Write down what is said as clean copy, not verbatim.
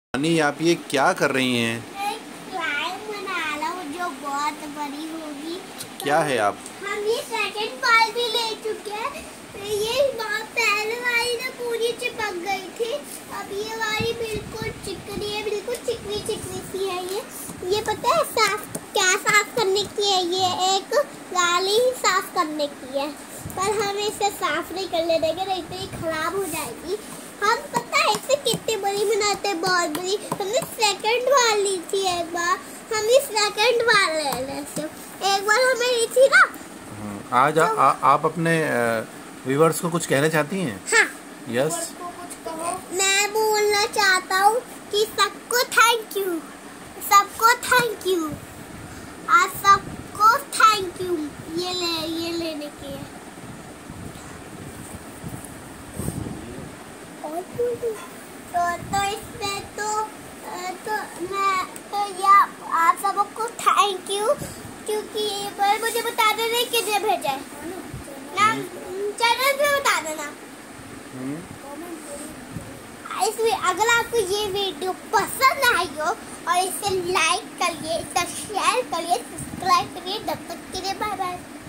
रानी, आप ये क्या कर रही हैं? एक स्लाइम बना रहा हूँ जो बहुत बड़ी होगी। क्या है आप? हम ये सेकंड बार भी ले चुके हैं। ये पहले वाली ना पूरी चिपक गई थी, अब ये वाली बिल्कुल चिकनी है, बिल्कुल चिकनी चिकनी सी है। ये पता है साफ करने की है? ये एक गाली साफ करने की है, पर हम इसे साफ नहीं करने देंगे, नहीं तो ये खराब हो जाएगी। हम पता है इसे कितनी बड़ी बनाते हैं, बहुत बड़ी। हमने सेकंड बार ली थी एक बार, हम इस सेकंड बार ले रहे हैं। एक बार हमें ली थी ना। आज तो आप अपने व्यूअर्स को कुछ कहना चाहती हैं? हाँ, यस। मैं बोलना चाहता हूँ कि सबको थैंक यू, सबको थैंक यू, आज सबको थैंक यू ये लेने के। तो इसमें आप सबको थैंक यू, क्योंकि ये पर मुझे बता देना कितने भेजा है ना, चैनल पे बता देना। इसमें अगर आपको ये वीडियो पसंद आई हो और इसे लाइक करिए, इसे शेयर करिए, सब्सक्राइब करिए। तब तक के लिए बाय बाय।